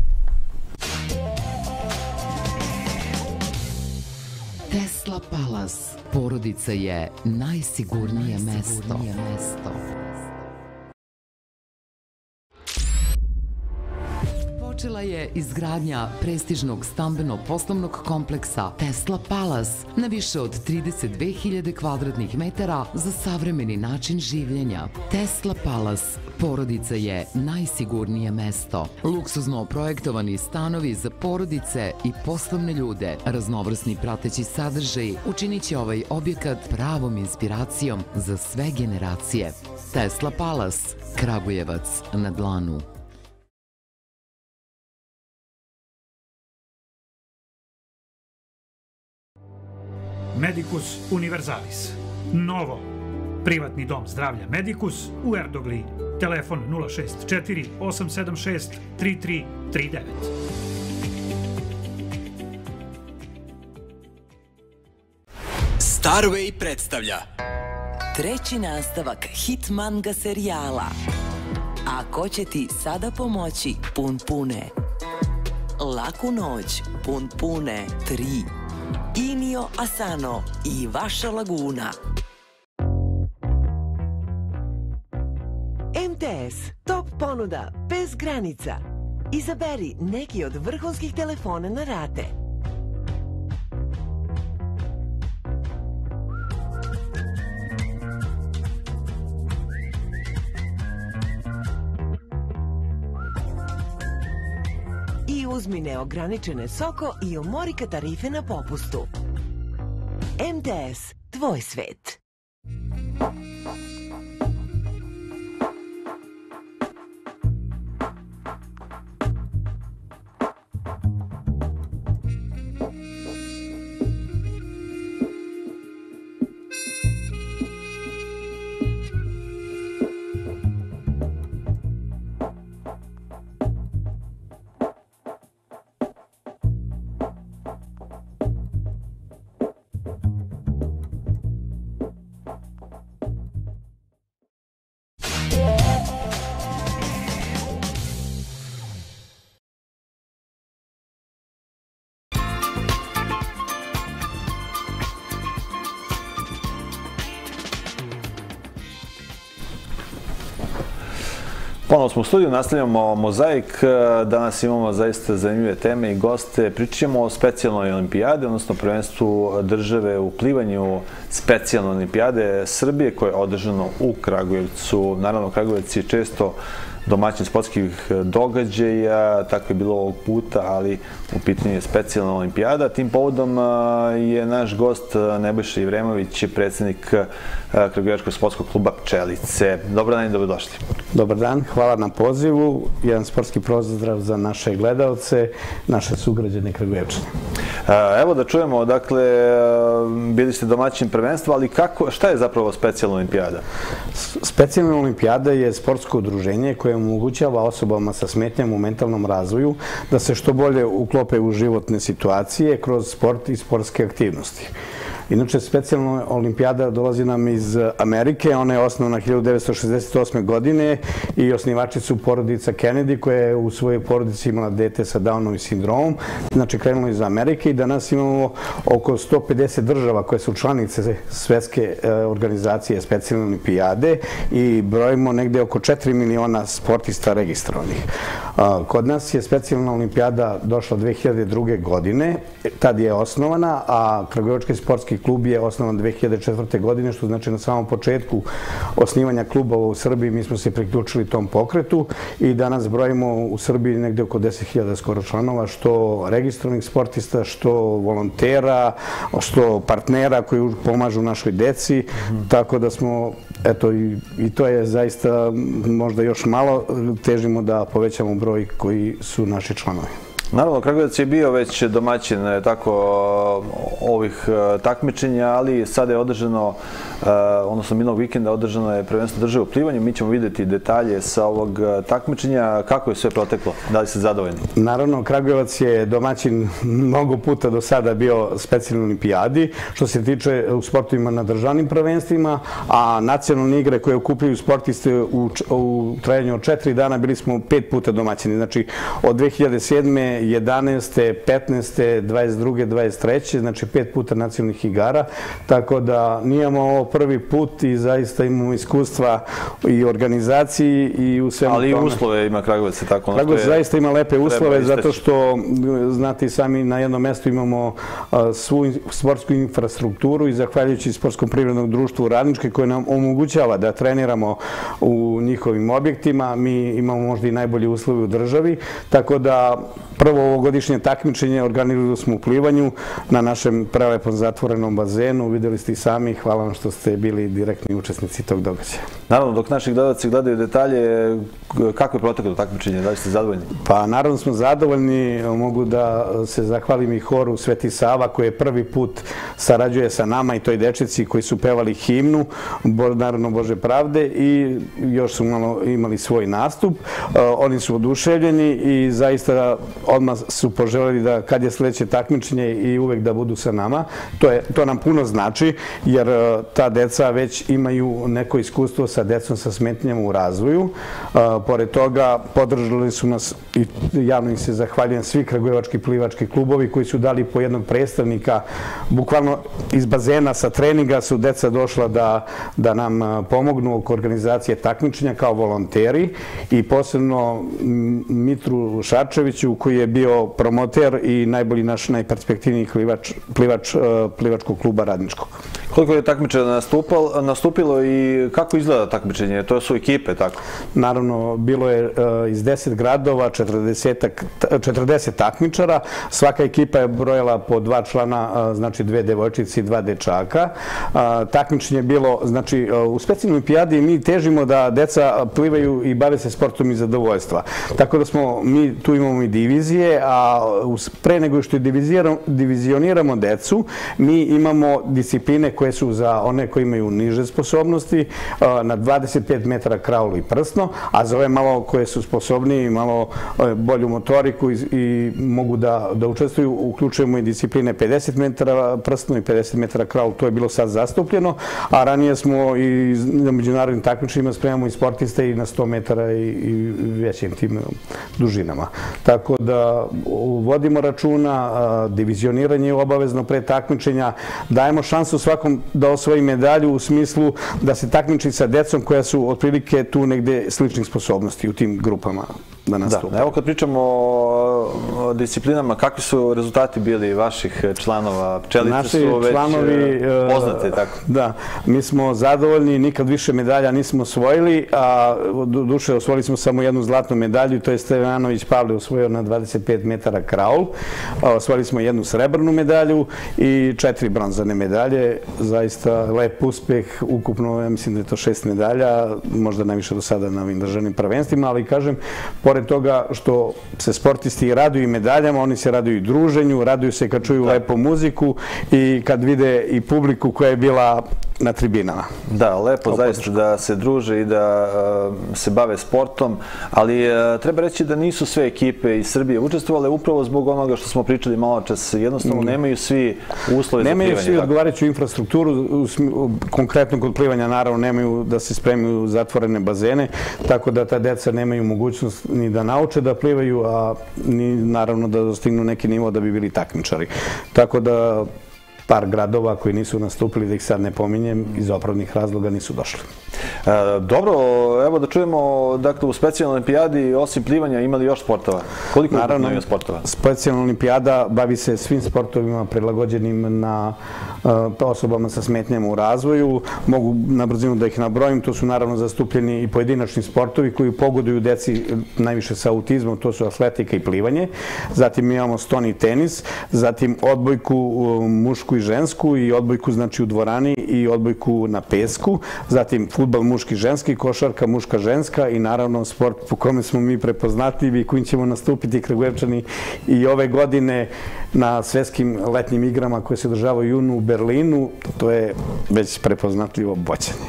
Tesla Palace. Porodica je najsigurnije mesto. Počela je izgradnja prestižnog stambeno-poslovnog kompleksa Tesla Palace na više od 32.000 kvadratnih metara za savremeni način življenja. Tesla Palace, porodica je najsigurnije mesto. Luksuzno projektovani stanovi za porodice i poslovne ljude, raznovrsni prateći sadržaj učinit će ovaj objekat pravom inspiracijom za sve generacije. Tesla Palace, Kragujevac na dlanu. Medicus Universalis. Novo. Privatni dom zdravlja Medicus u Erdogli. Telefon 064 876 3339. Starway predstavlja treći nastavak hit manga serijala A ko će ti sada pomoći Pun Pune, Laku noć Pun Pune 3, Inio Asano i Vaša laguna. MTS, top ponuda, bez granica. Izaberi neki od vrhunskih telefona na rate. I uzmi neograničene soko i omorika tarife na popustu. MTS, tvoj svet. Ponovno smo u studiju, nastavljamo Mozaik. Danas imamo zaista zanimljive teme i goste. Pričat ćemo o specijalnoj olimpijadi, odnosno prvenstvu države u plivanju specijalne olimpijade Srbije koje je održano u Kragujevcu. Naravno, Kragujevac je često domaćin sportskih događaja, tako je bilo ovog puta, ali u pitanju je specijalna olimpijada. Tim povodom je naš gost Nebojša Ivremović, predsjednik Kragujevačkog sportskog kluba Pčelice. Dobar dan i dobrodošli. Dobar dan, hvala na pozivu. Jedan sportski pozdrav za naše gledalce, naše sugrađane Kragujevčane. Evo da čujemo, dakle, bili ste domaćin prvenstva, ali šta je zapravo specijalna olimpijada? Specijalna olimpijada je sportsko udruženje koje omogućava osobama sa smetnjama u mentalnom razvoju da se što bolje uklope u životne situacije kroz sport i sportske aktivnosti. Inače, specijalna olimpijada dolazi nam iz Amerike, ona je osnovana 1968. godine i osnivači su porodica Kennedy koja je u svojoj porodici imala dete sa Downovim sindromom. Znači, krenulo iz Amerike i danas imamo oko 150 država koje su članice Svetske organizacije specijalne olimpijade i brojimo negde oko 4 miliona sportista registrovanih. Kod nas je specijalna olimpijada došla 2002. godine, tad je osnovana, a Kragujevački sportski klub je osnovan 2004. godine, što znači na samom početku osnivanja klubova u Srbiji mi smo se priključili tom pokretu i danas brojimo u Srbiji negde oko 10.000 skoro članova, što registrovanih sportista, što volontera, što partnera koji pomažu našoj deci, tako da smo, eto, i to je zaista možda još malo, težimo da povećamo broj koji su naši članovi. Naravno, Kragujevac je bio već domaćin ovih takmičenja, ali sada je održano, odnosno minulog vikenda održano je prvenstvo države u plivanju. Mi ćemo vidjeti detalje sa ovog takmičenja. Kako je sve proteklo? Da li ste zadovoljni? Naravno, Kragujevac je domaćin mnogo puta do sada bio specijalnoj olimpijadi, što se tiče u sportovima na državnim prvenstvima, a nacionalne igre koje okupljaju sportiste u trajanju od 4 dana bili smo 5 puta domaćini. Znači, od 2007. 11. 15. 22. 23. znači 5 puta nacionalnih igara, tako da nijemo ovo prvi put i zaista imamo iskustva i organizaciji i u svemu tome. Ali i uslove ima Kragujevac, je tako? Kragujevac zaista ima lepe uslove, zato što, znate i sami, na jednom mestu imamo svu sportsku infrastrukturu i zahvaljujući Sportskom privrednom društvu Radničke koje nam omogućava da treniramo u njihovim objektima, mi imamo možda i najbolje uslove u državi, tako da prvo ovogodišnje takmičenje organizovali smo u plivanju na našem prelepom zatvorenom bazenu. Videli ste i sami, hvala vam što ste bili direktni učesnici tog događaja. Naravno, dok naši gledalci gledaju detalje, kako je proteklo takmičenje? Da li ste zadovoljni? Pa naravno smo zadovoljni. Mogu da se zahvalim i horu Sveti Sava koji je prvi put sarađuje sa nama i toj dečici koji su pevali himnu naravno Bože pravde i još su imali svoj nastup. Oni su oduševljeni i zaista odmah su poželjeli da kad je sledeće takmičenje i uvek da budu sa nama. To nam puno znači jer ta deca već imaju neko iskustvo sa decom sa smetnjama u razvoju. Pored toga podržali su nas i javno im se zahvaljujem svi kragujevački plivački klubovi koji su dali po jednog predstavnika. Bukvalno iz bazena sa treninga su deca došla da nam pomognu oko organizacije takmičenja kao volonteri i posebno Mitru Šarčeviću koji je bio promoter i najbolji naš najperspektivniji plivač plivačkog kluba Radničkog. Koliko je takmičenja nastupilo i kako izgleda takmičenje? To su ekipe, tako? Naravno, bilo je iz 10 gradova, 40 takmičara. Svaka ekipa je brojala po 2 člana, znači 2 devojčice i 2 dečaka. Takmičenje je bilo, znači u specijalnoj olimpijadi mi težimo da deca plivaju i bave se sportom iz zadovoljstva. Tako da mi tu imamo i divizije, a pre nego što divizioniramo decu, mi imamo discipline koje su za one koji imaju niže sposobnosti, na 25 metara kraul i prsno, a za ove malo koje su sposobniji, malo bolju motoriku i mogu da učestvuju, uključujemo i discipline 50 metara prsno i 50 metara kraul, to je bilo sad zastupljeno, a ranije smo i na međunarodnim takmičenjima spremamo i sportiste i na 100 metara i većim tim dužinama. Tako da vodimo računa, divizioniranje je obavezno pre takmičenja, dajemo šansu svakom da osvoji medalju u smislu da se takmiči sa decom koja su otprilike tu negde sličnih sposobnosti u tim grupama da nastupe. Evo kad pričamo o disciplinama, kakvi su rezultati bili vaših članova? Pčelice su već poznate, tako? Da, mi smo zadovoljni, nikad više medalja nismo osvojili, a duše osvojili smo samo jednu zlatnu medalju, to je Stevanović Pavle osvojio na 25 metara kraul. Osvojili smo jednu srebrnu medalju i 4 bronzane medalje. Zaista lep uspeh, ukupno ja mislim da je to 6 medalja, možda najviše do sada na ovim državnim prvenstvima, ali kažem, pored toga što se sportisti raduju i medaljama, oni se raduju i druženju, raduju se kad čuju lepu muziku i kad vide i publiku koja je bila na tribinama. Da, lepo zaista da se druže i da se bave sportom, ali treba reći da nisu sve ekipe iz Srbije učestvovale upravo zbog onoga što smo pričali malo čas. Jednostavno nemaju svi uslove za plivanje. Nemaju svi odgovarajuću infrastrukturu, konkretno kod plivanja naravno nemaju da se spremaju zatvorene bazene, tako da ta deca nemaju mogućnost ni da nauče da plivaju, a ni naravno da dostignu neki nivo da bi bili takmičari. Tako da par gradova koji nisu nastupili, da ih sad ne pominjem, iz opravdanih razloga nisu došli. Dobro, evo da čujemo, dakle, u specijalnoj olimpijadi, osim plivanja, imali još sportova? Koliko ima sportova? Specijalna olimpijada bavi se svim sportovima prilagođenim na osobama sa smetnjama u razvoju. Mogu na brzinu da ih nabrojim, to su naravno zastupljeni i pojedinačni sportovi koji pogoduju deci najviše sa autizmom, to su atletika i plivanje. Zatim imamo stoni tenis, zatim odbojku mušku i žensku i odbojku znači u dvorani i odbojku na pesku, zatim fudbal muški ženski, košarka muška ženska i naravno sport po kome smo mi prepoznatljivi, kojim ćemo nastupiti Kragujevčani i ove godine na svetskim letnjim igrama koje se održavaju u junu u Berlinu, to je već prepoznatljivo boćanje.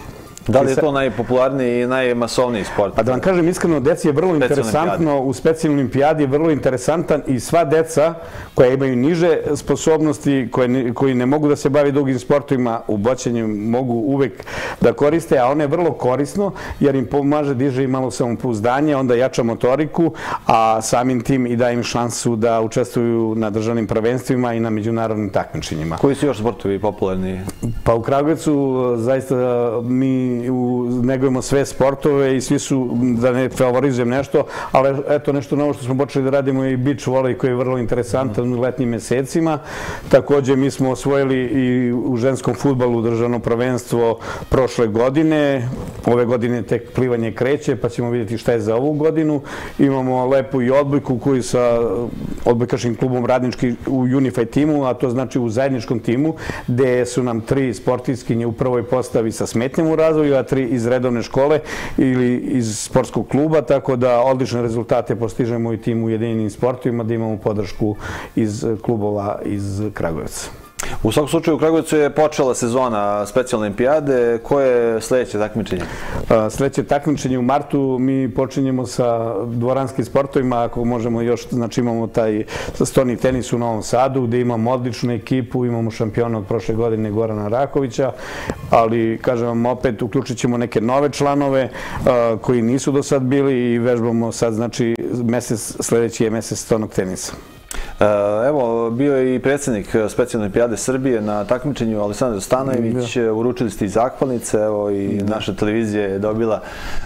Da li je to najpopularniji i najmasovniji sport? Pa da vam kažem iskreno, deci je vrlo interesantno, u specijalnoj olimpijadi je vrlo interesantan i sva deca koja imaju niže sposobnosti, koji ne mogu da se bavi drugim sportovima, u boćenju mogu uvek da koriste, a ono je vrlo korisno jer im pomaže, diže im malo samopouzdanje, onda jača motoriku, a samim tim i daje im šansu da učestvuju na državnim prvenstvima i na međunarodnim takmičenjima. Koji su još sportovi popularni? Pa u Kragujevcu zaista mi negujemo sve sportove i svi su, da ne favorizujem nešto, ali eto nešto novo što smo počeli da radimo i beach volley koji je vrlo interesantan u letnjim mesecima. Takođe mi smo osvojili i u ženskom fudbalu državno prvenstvo prošle godine. Ove godine tek plivanje kreće pa ćemo vidjeti šta je za ovu godinu. Imamo lepu i odbojku koju sa odbojkaškim klubom Radnički u Unified timu, a to znači u zajedničkom timu, gde su nam 3 sportistkinje u prvoj postavi sa smetnjama u razvoju, a 3 iz redovne škole ili iz sportskog kluba, tako da odlične rezultate postižemo i tim u Ujedinjenim sportovima, da imamo podršku iz klubova iz Kragujevca. U svakom slučaju u Kragujevcu je počela sezona specijalne olimpijade. Koje je sledeće takmičenje? Sledeće takmičenje u martu mi počinjemo sa dvoranskim sportovima, ako možemo još, znači imamo taj stoni tenis u Novom Sadu gde imamo odličnu ekipu, imamo šampiona od prošle godine Gorana Rakovića, ali kažem vam opet uključit ćemo neke nove članove koji nisu do sad bili i vežbamo sad, znači sledeći je mesec stonog tenisa. Evo, bio je i predsjednik specijalne olimpijade Srbije na takmičenju, Aleksandar Stanojević. Uručili ste i zahvalnice, evo i naša televizija je dobila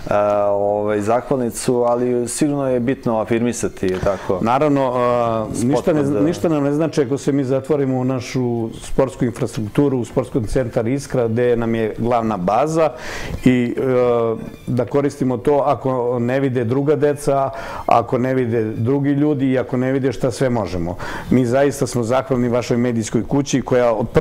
zahvalnicu, ali sigurno je bitno afirmisati, tako? Naravno, ništa nam ne znači ako se mi zatvorimo u našu sportsku infrastrukturu, u sportskom centar Iskra, gde nam je glavna baza i da koristimo to ako ne vide druga deca, ako ne vide drugi ljudi i ako ne vide šta sve možemo. Mi zaista smo zahvalni vašoj medijskoj kući koja od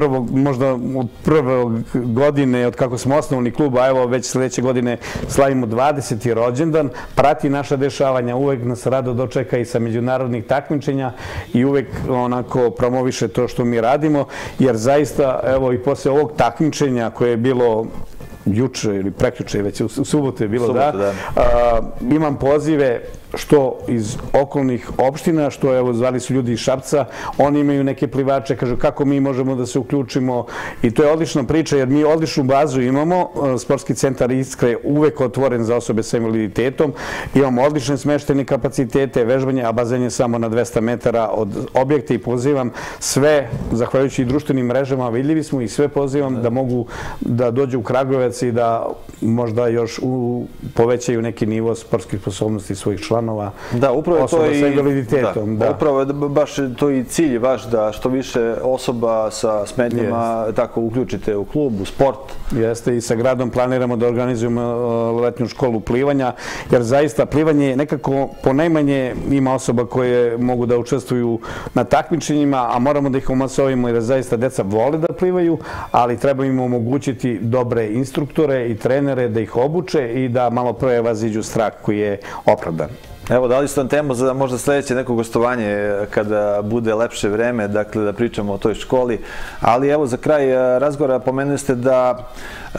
prve godine, od kako smo osnovni klub, a evo već sledeće godine slavimo 20. rođendan, prati naša dešavanja, uvek nas rado dočeka i sa međunarodnih takmičenja i uvek onako promoviše to što mi radimo, jer zaista evo i posle ovog takmičenja koje je bilo juče ili prekjuče, već u subotu je bilo, da, imam pozive što iz okolnih opština, što evo zvali su ljudi iz Šapca, oni imaju neke plivače, kažu kako mi možemo da se uključimo i to je odlična priča jer mi odličnu bazu imamo, sportski centar Iskra je uvek otvoren za osobe sa invaliditetom, imamo odlične smeštene kapacitete, vežbanje, a bazen je samo na 200 metara od objekta i pozivam sve, zahvaljujući i društvenim mrežama, vidljivi smo i sve pozivam da mogu da dođu u Kragujevac i da možda još povećaju neki nivo sportskih sposobnosti svojih članova. Da, upravo je to i sa invaliditetom. Upravo je baš to i cilj vaš da što više osoba sa smetnjama tako uključite u klub, u sport. Jeste, i sa gradom planiramo da organizujemo letnju školu plivanja, jer zaista plivanje nekako ponajmanje ima osoba koje mogu da učestvuju na takmičenjima, a moramo da ih omasovimo jer zaista deca vole da plivaju, ali treba im omogućiti dobre instruktore i trenere da ih obuče i da malo prevaziđu strah koji je opravdan. Evo, dali ste nam temu za možda sledeće neko gostovanje kada bude lepše vreme, dakle da pričamo o toj školi, ali evo za kraj razgovora pomenuli ste da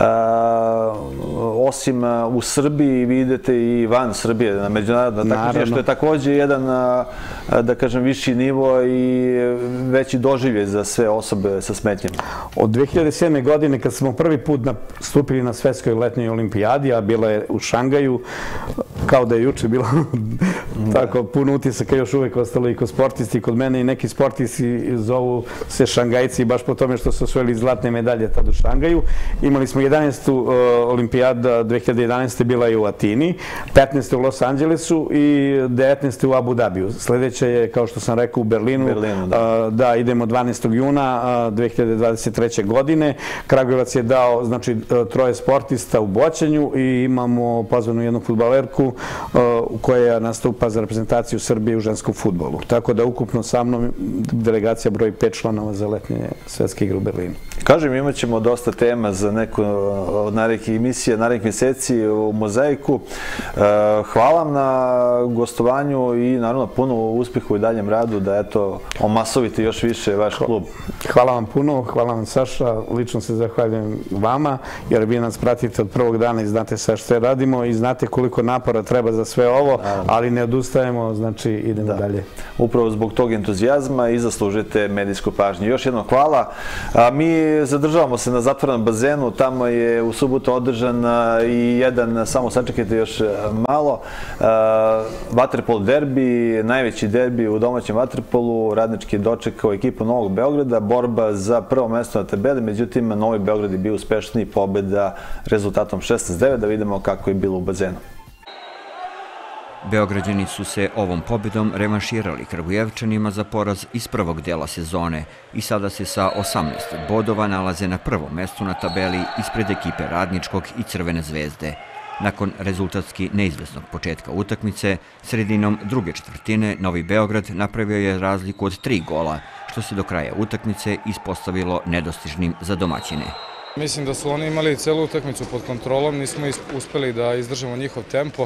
osim u Srbiji vi idete i van Srbije na međunarodno takmičenje, što je takođe jedan, da kažem, viši nivo i veći doživljaj za sve osobe sa smetnjama. Od 2007. godine kad smo prvi put stupili na Svetskoj letnjoj olimpijadi, a bila je u Šangaju, kao da je juče bilo tako puno utisaka, još uvek ostalo i kod sportisti i kod mene i neki sportisti zovu se Šangajci baš po tome što su osvojili zlatne medalje tad u Šangaju. Imali smo 11. olimpijada 2011. bila je u Atini, 15. u Los Angelesu i 19. u Abu Dhabiju. Sledeća je, kao što sam rekao, u Berlinu. Da, idemo 12. juna 2023. godine. Kragujevac je dao, znači, 3 sportista u boćanju i imamo pozvanu jednu fudbalerku koja nastupa za za reprezentaciju Srbije u ženskom fudbalu. Tako da ukupno sa mnom delegacija broji 5 članova za letnje svetske igre u Berlinu. Kažem, imat ćemo dosta tema za neku od narednih emisija, narednih mjeseci u Mozaiku. Hvala vam na gostovanju i naravno puno uspjeha u daljem radu da omasovite još više vaš klub. Hvala vam puno, hvala vam Saša, lično se zahvaljujem vama jer vi nas pratite od prvog dana i znate sve što radimo i znate koliko napora treba za sve ovo, ali ne odustajemo, znači idemo dalje. Upravo zbog tog entuzijazma i zaslužite medijsku pažnju. Još jednom hvala. Mi zadržavamo se na zatvorenom bazenu, tamo je u subotu održan i jedan, samo sačekajte još malo, vaterpolo derbi, najveći derbi u domaćem vaterpolu. Radnički je dočekao ekipu Novog Beograda, borba za prvo mesto na tabeli, međutim Novi Beograd je bio uspešniji, pobeda rezultatom 16-9, da vidimo kako je bilo u bazenu. Beograđani su se ovom pobjedom revanširali Kragujevčanima za poraz iz prvog dela sezone i sada se sa 18 bodova nalaze na prvom mestu na tabeli ispred ekipe Radničkog i Crvene zvezde. Nakon rezultatski neizvesnog početka utakmice, sredinom druge četvrtine Novi Beograd napravio je razliku od 3 gola, što se do kraja utakmice ispostavilo nedostižnim za domaćine. Mislim da su oni imali celu utakmicu pod kontrolom, nismo uspeli da izdržimo njihov tempo.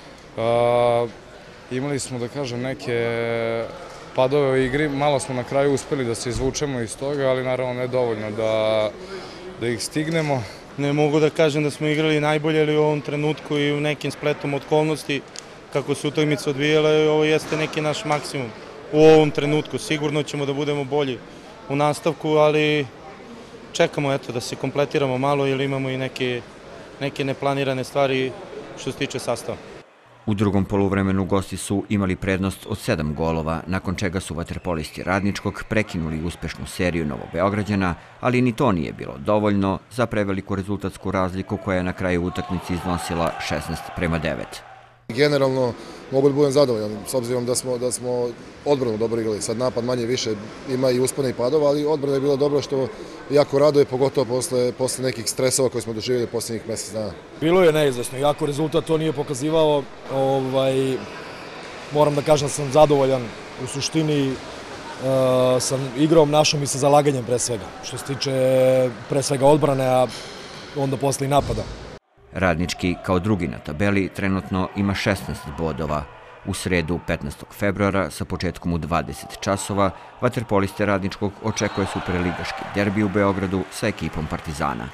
Imali smo, da kažem, neke padove u igri, malo smo na kraju uspeli da se izvučemo iz toga, ali naravno ne dovoljno da ih stignemo. Ne mogu da kažem da smo igrali najbolje, ali u ovom trenutku i u nekim spletom okolnosti, kako se utakmica odvijala, ovo jeste neki naš maksimum u ovom trenutku. Sigurno ćemo da budemo bolji u nastavku, ali čekamo da se kompletiramo malo jer imamo i neke neplanirane stvari što se tiče sastava. U drugom poluvremenu gosti su imali prednost od 7 golova, nakon čega su vaterpolisti Radničkog prekinuli uspešnu seriju Novobeograđana, ali ni to nije bilo dovoljno za preveliku rezultatsku razliku koja je na kraju utakmice iznosila 16-9. Generalno mogu da budem zadovoljan, s obzirom da smo odbranu dobro igrali. Sad napad manje više ima i uspone i padova, ali odbrana je bilo dobro što jako raduje, pogotovo posle nekih stresova koje smo doživjeli posljednjih mjesec dana. Bilo je neizvesno, jako rezultat to nije pokazivao. Moram da kažem da sam zadovoljan u suštini sa igrom našom i sa zalaganjem pre svega. Što se tiče pre svega odbrane, a onda posle i napada. Radnički kao drugi na tabeli trenutno ima 16 bodova. U sredu 15. februara sa početkom u 20 časova vaterpoliste Radničkog očekuje superligaški derbi u Beogradu sa ekipom Partizana.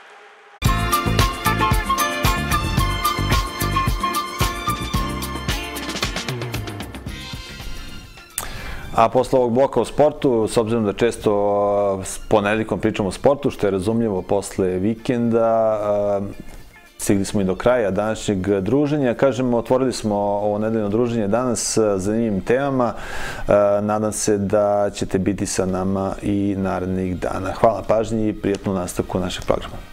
A posle ovog bloka o sportu, s obzirom da često s ponedjeljkom pričamo o sportu, što je razumljivo posle vikenda, stigli smo i do kraja današnjeg druženja. Kažemo, otvorili smo ovo nedeljno druženje danas zanimljivim temama. Nadam se da ćete biti sa nama i narednih dana. Hvala na pažnji i prijatnu nastavku našeg programa.